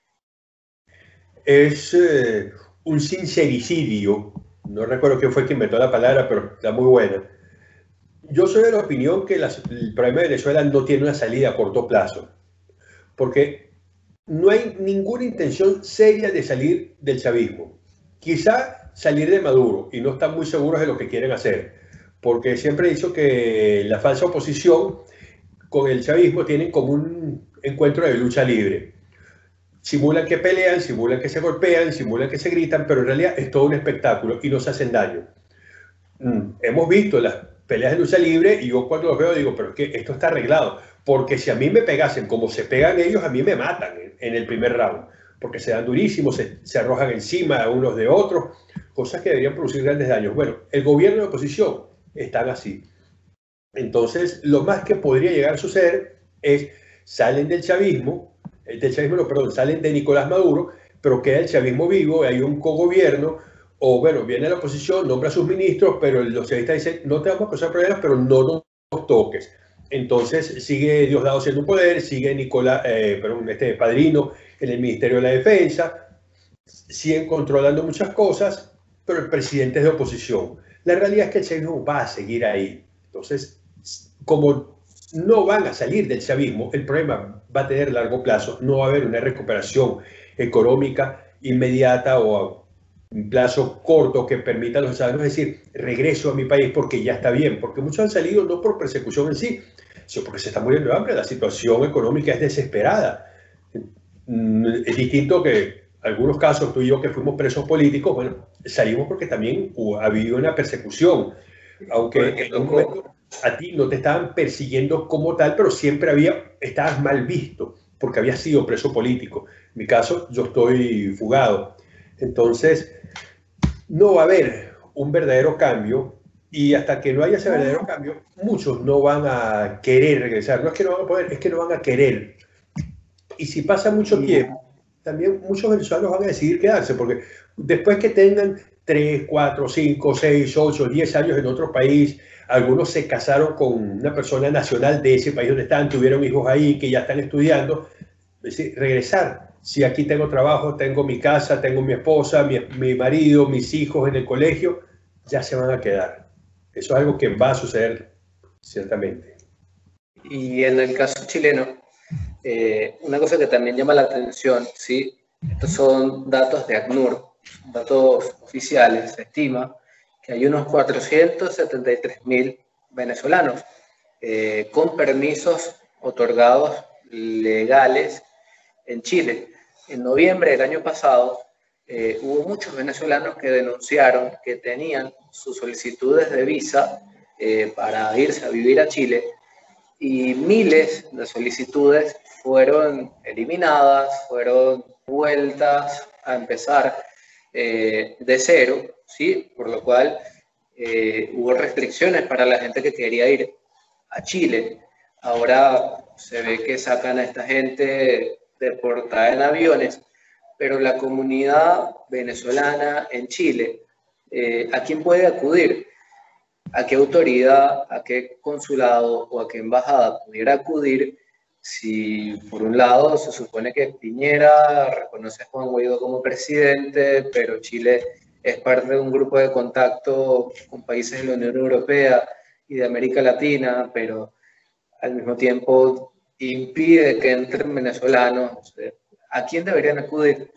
Es un sincericidio, no recuerdo quién fue quien inventó la palabra, pero está muy buena. Yo soy de la opinión que el problema de Venezuela no tiene una salida a corto plazo, porque no hay ninguna intención seria de salir del chavismo. Quizá salir de Maduro, y no están muy seguros de lo que quieren hacer, porque siempre he dicho que la falsa oposición con el chavismo tienen como un encuentro de lucha libre. Simulan que pelean, simulan que se golpean, simulan que se gritan, pero en realidad es todo un espectáculo y no se hacen daño. Hemos visto las peleas de lucha libre y yo cuando los veo digo, pero es que esto está arreglado, porque si a mí me pegasen como se pegan ellos, a mí me matan en el primer round, porque se dan durísimos, se arrojan encima unos de otros, cosas que deberían producir grandes daños. Bueno, el gobierno de oposición están así. Entonces, lo más que podría llegar a suceder es, salen del chavismo, salen de Nicolás Maduro, pero queda el chavismo vivo, hay un cogobierno, o bueno, viene la oposición, nombra a sus ministros, pero los chavistas dicen, no te vamos a causar problemas, pero no nos toques. Entonces sigue Diosdado siendo un poder, sigue Padrino en el Ministerio de la Defensa, siguen controlando muchas cosas, pero el presidente es de oposición. La realidad es que el chavismo va a seguir ahí. Entonces, como no van a salir del chavismo, el problema va a tener largo plazo, no va a haber una recuperación económica inmediata o a un plazo corto que permita a los ciudadanos decir, regreso a mi país porque ya está bien, porque muchos han salido no por persecución en sí, sino porque se están muriendo de hambre, la situación económica es desesperada. Es distinto que algunos casos, tú y yo que fuimos presos políticos, bueno, salimos porque también ha habido una persecución, aunque en un momento a ti no te estaban persiguiendo como tal, pero siempre estabas mal visto porque habías sido preso político. En mi caso, yo estoy fugado. Entonces, no va a haber un verdadero cambio y hasta que no haya ese verdadero cambio, muchos no van a querer regresar. No es que no van a poder, es que no van a querer. Y si pasa mucho tiempo, también muchos venezolanos van a decidir quedarse, porque después que tengan 3, 4, 5, 6, 8, 10 años en otro país, algunos se casaron con una persona nacional de ese país donde están, tuvieron hijos ahí que ya están estudiando, es decir, regresar. Si aquí tengo trabajo, tengo mi casa, tengo mi esposa, mi marido, mis hijos en el colegio, ya se van a quedar. Eso es algo que va a suceder ciertamente. Y en el caso chileno, una cosa que también llama la atención, ¿sí? Estos son datos de ACNUR, datos oficiales. Se estima que hay unos 473.000 venezolanos con permisos otorgados legales en Chile. En noviembre del año pasado hubo muchos venezolanos que denunciaron que tenían sus solicitudes de visa para irse a vivir a Chile y miles de solicitudes fueron eliminadas, fueron vueltas a empezar de cero, ¿sí? Por lo cual hubo restricciones para la gente que quería ir a Chile. Ahora se ve que sacan a esta gente deportada en aviones, pero la comunidad venezolana en Chile, ¿a quién puede acudir? ¿A qué autoridad, a qué consulado o a qué embajada pudiera acudir si por un lado se supone que Piñera reconoce a Juan Guaidó como presidente, pero Chile es parte de un grupo de contacto con países de la Unión Europea y de América Latina, pero al mismo tiempo impide que entren venezolanos? ¿A quién deberían acudir?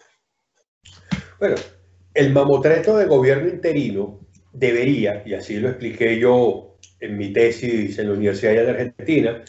Bueno, el mamotreto de gobierno interino debería, y así lo expliqué yo en mi tesis en la Universidad de Argentina,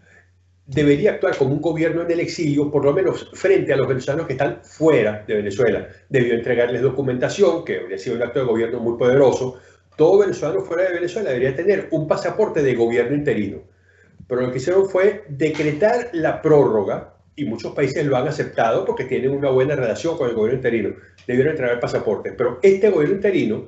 debería actuar como un gobierno en el exilio, por lo menos frente a los venezolanos que están fuera de Venezuela. Debió entregarles documentación, que habría sido un acto de gobierno muy poderoso. Todo venezolano fuera de Venezuela debería tener un pasaporte de gobierno interino. Pero lo que hicieron fue decretar la prórroga, y muchos países lo han aceptado porque tienen una buena relación con el gobierno interino. Debieron entregar pasaportes. Pero este gobierno interino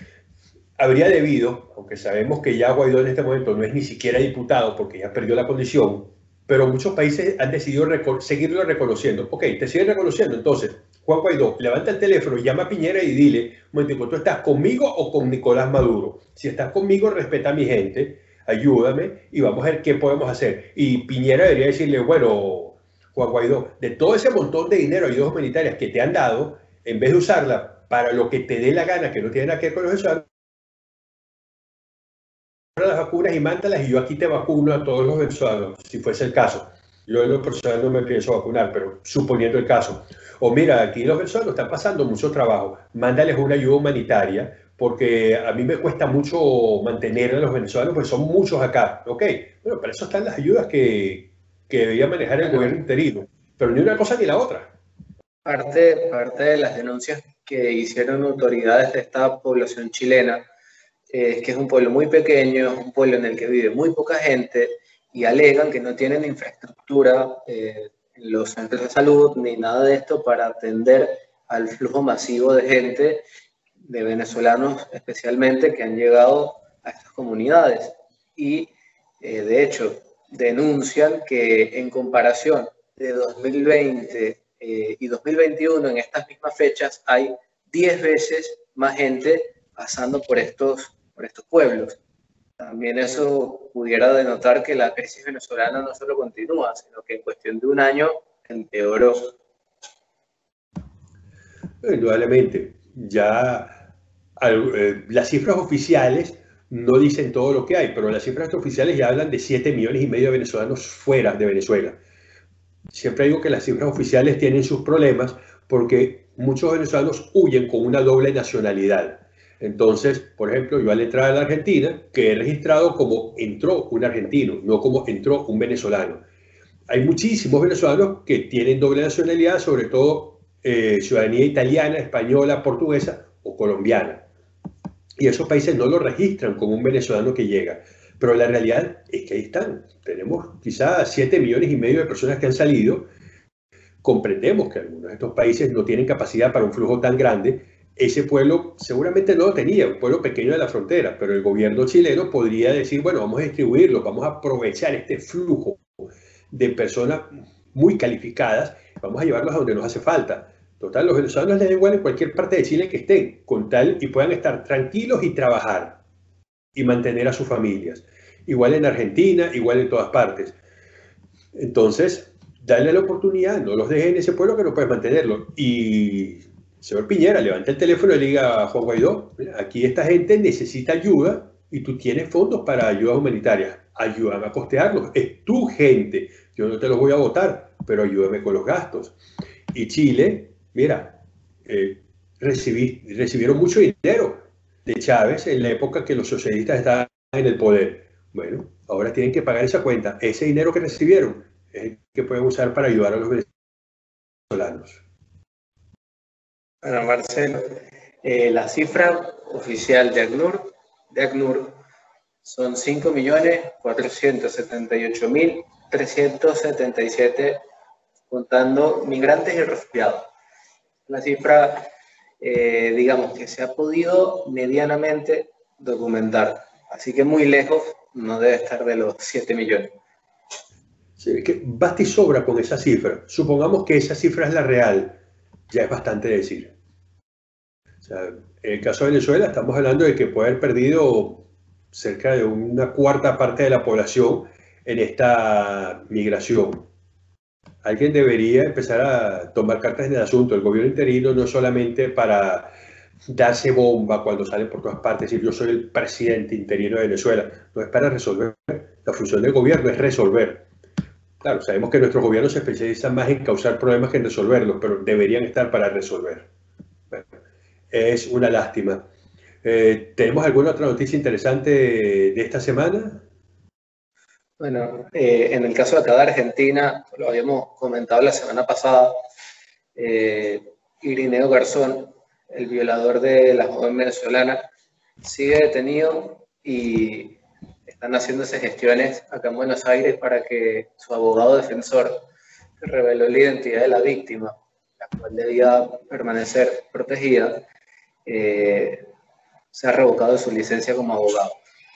habría debido, aunque sabemos que ya Guaidó en este momento no es ni siquiera diputado porque ya perdió la condición, pero muchos países han decidido seguirlo reconociendo. Ok, te siguen reconociendo, entonces, Juan Guaidó, levanta el teléfono, llama a Piñera y dile, un momento, ¿tú estás conmigo o con Nicolás Maduro? Si estás conmigo, respeta a mi gente, ayúdame y vamos a ver qué podemos hacer. Y Piñera debería decirle, bueno, Juan Guaidó, de todo ese montón de dinero, ayudas humanitarias que te han dado, en vez de usarla para lo que te dé la gana, que no tiene nada que ver con los venezolanos, las vacunas y mándalas y yo aquí te vacuno a todos los venezolanos, si fuese el caso. Yo en lo personal no me pienso vacunar, pero suponiendo el caso. O mira, aquí los venezolanos están pasando mucho trabajo, mándales una ayuda humanitaria, porque a mí me cuesta mucho mantener a los venezolanos, pues son muchos acá. Ok, bueno, para eso están las ayudas que debería manejar el gobierno interino, pero ni una cosa ni la otra. Parte de las denuncias que hicieron autoridades de esta población chilena es que es un pueblo muy pequeño, es un pueblo en el que vive muy poca gente y alegan que no tienen infraestructura en los centros de salud ni nada de esto para atender al flujo masivo de gente, de venezolanos especialmente, que han llegado a estas comunidades. Y de hecho denuncian que en comparación de 2020 y 2021, en estas mismas fechas, hay 10 veces más gente pasando por estos pueblos. También eso pudiera denotar que la crisis venezolana no solo continúa, sino que en cuestión de un año empeoró. Indudablemente, ya las cifras oficiales no dicen todo lo que hay, pero las cifras oficiales ya hablan de 7,5 millones de venezolanos fuera de Venezuela. Siempre digo que las cifras oficiales tienen sus problemas porque muchos venezolanos huyen con una doble nacionalidad. Entonces, por ejemplo, yo al entrar a la Argentina, quedé registrado como entró un argentino, no como entró un venezolano. Hay muchísimos venezolanos que tienen doble nacionalidad, sobre todo ciudadanía italiana, española, portuguesa o colombiana. Y esos países no lo registran como un venezolano que llega. Pero la realidad es que ahí están. Tenemos quizás 7,5 millones de personas que han salido. Comprendemos que algunos de estos países no tienen capacidad para un flujo tan grande. Ese pueblo seguramente no lo tenía, un pueblo pequeño de la frontera, pero el gobierno chileno podría decir, bueno, vamos a distribuirlo, vamos a aprovechar este flujo de personas muy calificadas, vamos a llevarlos a donde nos hace falta. Total, los venezolanos les da igual en cualquier parte de Chile que estén, con tal y puedan estar tranquilos y trabajar y mantener a sus familias. Igual en Argentina, igual en todas partes. Entonces, darle la oportunidad, no los dejes en ese pueblo que no puedes mantenerlo. Y, señor Piñera, levanta el teléfono y le diga a Juan Guaidó, mira, aquí esta gente necesita ayuda y tú tienes fondos para ayudas humanitarias. Ayúdame a costearlos. Es tu gente. Yo no te los voy a votar, pero ayúdame con los gastos. Y Chile, mira, recibieron mucho dinero de Chávez en la época que los socialistas estaban en el poder. Bueno, ahora tienen que pagar esa cuenta. Ese dinero que recibieron es el que pueden usar para ayudar a los venezolanos. Bueno, Marcelo, la cifra oficial de ACNUR son 5.478.377 contando migrantes y refugiados. Una cifra, digamos, que se ha podido medianamente documentar. Así que muy lejos no debe estar de los 7 millones. Sí, que basta y sobra con esa cifra. Supongamos que esa cifra es la real. Ya es bastante decir. O sea, en el caso de Venezuela estamos hablando de que puede haber perdido cerca de una cuarta parte de la población en esta migración. Alguien debería empezar a tomar cartas en el asunto. El gobierno interino no es solamente para darse bomba cuando salen por todas partes, decir yo soy el presidente interino de Venezuela, no es para resolver. La función del gobierno es resolver. Claro, sabemos que nuestros gobiernos se especializan más en causar problemas que en resolverlos, pero deberían estar para resolver. Bueno, es una lástima. ¿Tenemos alguna otra noticia interesante de esta semana? Bueno, en el caso de acá de Argentina, lo habíamos comentado la semana pasada, Irineo Garzón, el violador de la joven venezolana, sigue detenido y están haciéndose gestiones acá en Buenos Aires para que su abogado defensor, que reveló la identidad de la víctima, la cual debía permanecer protegida, se ha revocado de su licencia como abogado.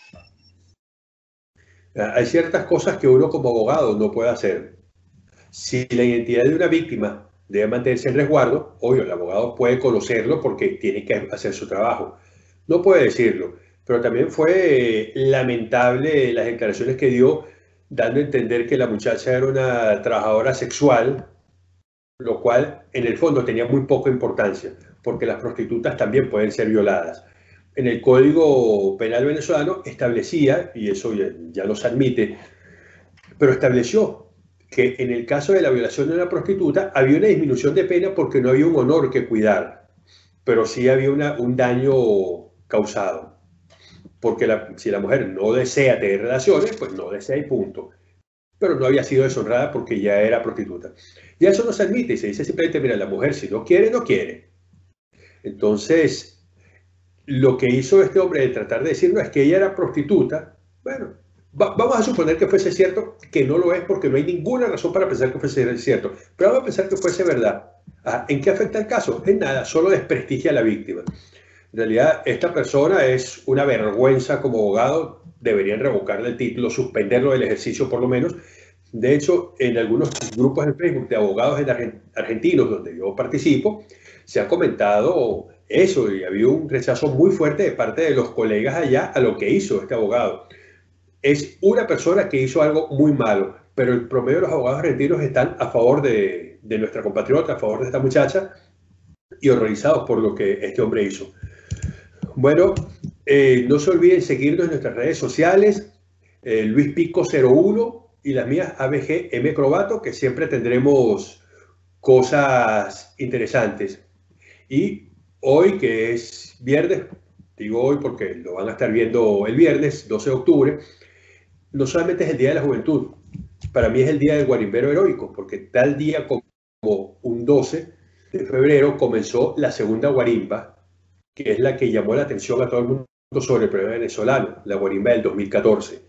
Hay ciertas cosas que uno como abogado no puede hacer. Si la identidad de una víctima debe mantenerse en resguardo, obvio, el abogado puede conocerlo porque tiene que hacer su trabajo. No puede decirlo, pero también fue lamentable las declaraciones que dio, dando a entender que la muchacha era una trabajadora sexual, lo cual en el fondo tenía muy poca importancia, porque las prostitutas también pueden ser violadas. En el Código Penal venezolano establecía, y eso ya no se admite, pero estableció que en el caso de la violación de una prostituta había una disminución de pena porque no había un honor que cuidar, pero sí había un daño causado. Porque si la mujer no desea tener relaciones, pues no desea y punto. Pero no había sido deshonrada porque ya era prostituta. Y eso no se admite y se dice simplemente, mira, la mujer si no quiere, no quiere. Entonces, lo que hizo este hombre de tratar de decir, no, es que ella era prostituta, bueno, vamos a suponer que fuese cierto, que no lo es porque no hay ninguna razón para pensar que fuese cierto, pero vamos a pensar que fuese verdad. ¿En qué afecta el caso? En nada, solo desprestigia a la víctima. En realidad, esta persona es una vergüenza como abogado, deberían revocarle el título, suspenderlo del ejercicio por lo menos. De hecho, en algunos grupos de Facebook de abogados argentinos donde yo participo, se ha comentado eso y había un rechazo muy fuerte de parte de los colegas allá a lo que hizo este abogado. Es una persona que hizo algo muy malo, pero el promedio de los abogados argentinos están a favor de nuestra compatriota, a favor de esta muchacha, y horrorizados por lo que este hombre hizo. Bueno, no se olviden seguirnos en nuestras redes sociales, Luis Pico 01 y las mías ABG M Crobato, que siempre tendremos cosas interesantes. Y hoy, que es viernes, digo hoy porque lo van a estar viendo el viernes 12 de octubre, no solamente es el Día de la Juventud, para mí es el Día del Guarimbero Heroico, porque tal día como un 12 de febrero comenzó la segunda guarimba, que es la que llamó la atención a todo el mundo sobre el problema venezolano, la guarimba del 2014.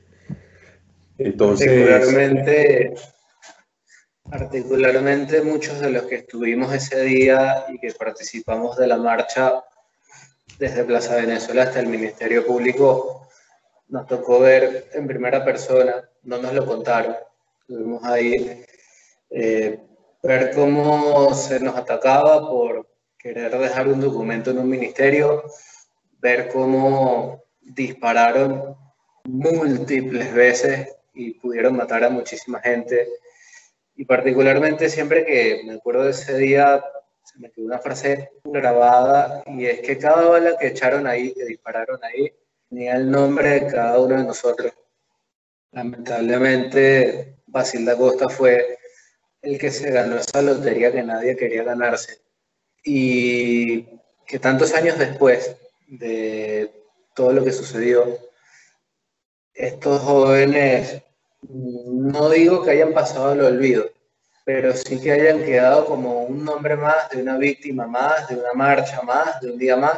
Entonces, particularmente muchos de los que estuvimos ese día y que participamos de la marcha desde Plaza Venezuela hasta el Ministerio Público, nos tocó ver en primera persona, no nos lo contaron, estuvimos ahí, ver cómo se nos atacaba por querer dejar un documento en un ministerio, ver cómo dispararon múltiples veces y pudieron matar a muchísima gente. Y particularmente siempre que me acuerdo de ese día, se me quedó una frase grabada, y es que cada bala que echaron ahí, que dispararon ahí, tenía el nombre de cada uno de nosotros. Lamentablemente, Basil da Costa fue el que se ganó esa lotería que nadie quería ganarse. Y que tantos años después de todo lo que sucedió, estos jóvenes, no digo que hayan pasado al olvido, pero sí que hayan quedado como un nombre más, de una víctima más, de una marcha más, de un día más,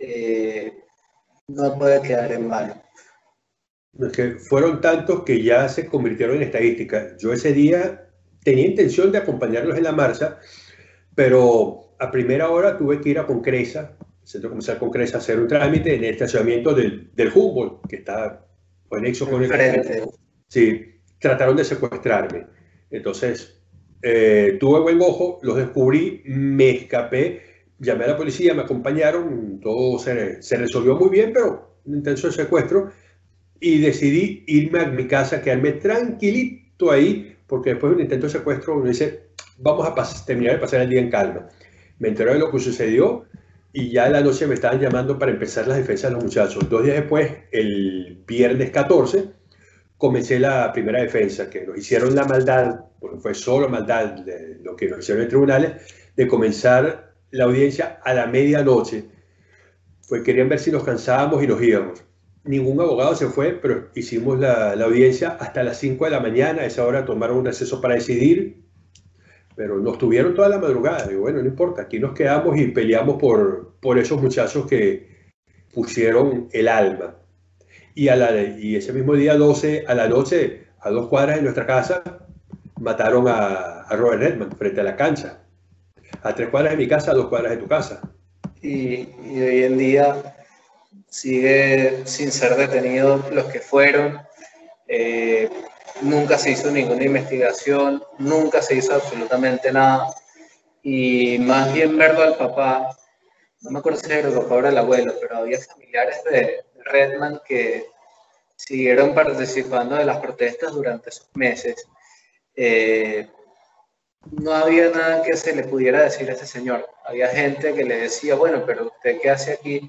no puede quedar en vano. Es que fueron tantos que ya se convirtieron en estadística. Yo ese día tenía intención de acompañarlos en la marcha, pero a primera hora tuve que ir a Concresa, Centro Comercial Concresa, a hacer un trámite en el estacionamiento del Humboldt, que está conexo con el frente. Sí, trataron de secuestrarme. Entonces, tuve buen ojo, los descubrí, me escapé, llamé a la policía, me acompañaron, todo se resolvió muy bien, pero un intenso secuestro, y decidí irme a mi casa, quedarme tranquilito ahí, porque después de un intento de secuestro uno dice, vamos a terminar de pasar el día en calma. Me enteré de lo que sucedió y ya en la noche me estaban llamando para empezar las defensas de los muchachos. 2 días después, el viernes 14, comencé la primera defensa, que nos hicieron la maldad, porque fue solo maldad de lo que nos hicieron en tribunales, de comenzar la audiencia a la medianoche. Querían ver si nos cansábamos y nos íbamos. Ningún abogado se fue, pero hicimos la audiencia hasta las 5 de la mañana. A esa hora tomaron un receso para decidir, pero nos tuvieron toda la madrugada. Digo, bueno, no importa, aquí nos quedamos y peleamos por esos muchachos que pusieron el alma. Y ese mismo día 12 a la noche, a 2 cuadras de nuestra casa, mataron a Robert Redman frente a la cancha. A 3 cuadras de mi casa, a 2 cuadras de tu casa. Y hoy en día sigue sin ser detenidos los que fueron. Nunca se hizo ninguna investigación, nunca se hizo absolutamente nada. Y más bien verlo al papá, no me acuerdo si era el papá o era el abuelo, pero había familiares de Redman que siguieron participando de las protestas durante esos meses. No había nada que se le pudiera decir a ese señor. Había gente que le decía, bueno, pero ¿usted qué hace aquí?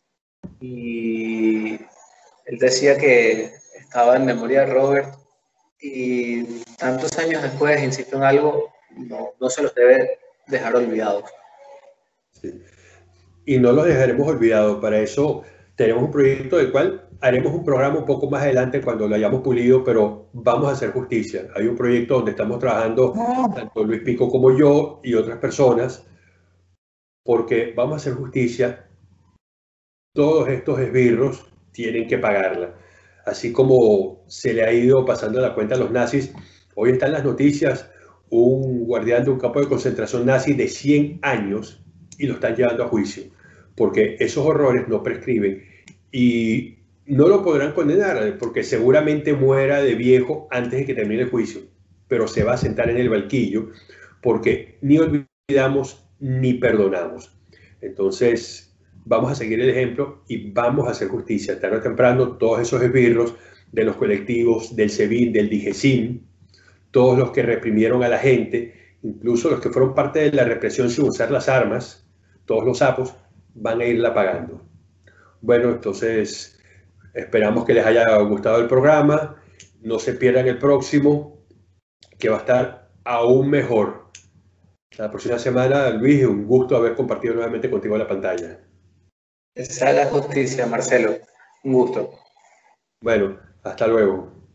Y él decía que estaba en memoria de Robert, y tantos años después, insisto en algo, no se los debe dejar olvidados. Sí. Y no los dejaremos olvidados. Para eso tenemos un proyecto del cual haremos un programa un poco más adelante cuando lo hayamos pulido, pero vamos a hacer justicia. Hay un proyecto donde estamos trabajando tanto Luis Pico como yo y otras personas, porque vamos a hacer justicia. Todos estos esbirros tienen que pagarla. Así como se le ha ido pasando la cuenta a los nazis, hoy están las noticias, un guardián de un campo de concentración nazi de 100 años y lo están llevando a juicio, porque esos horrores no prescriben y no lo podrán condenar, porque seguramente muera de viejo antes de que termine el juicio, pero se va a sentar en el banquillo, porque ni olvidamos ni perdonamos. Entonces, vamos a seguir el ejemplo y vamos a hacer justicia. Tarde o temprano, todos esos esbirros de los colectivos, del SEBIN, del DIGESIM, todos los que reprimieron a la gente, incluso los que fueron parte de la represión sin usar las armas, todos los sapos, van a irla pagando. Bueno, entonces esperamos que les haya gustado el programa. No se pierdan el próximo, que va a estar aún mejor. La próxima semana, Luis, un gusto haber compartido nuevamente contigo la pantalla. Esa es la justicia, Marcelo. Un gusto. Bueno, hasta luego.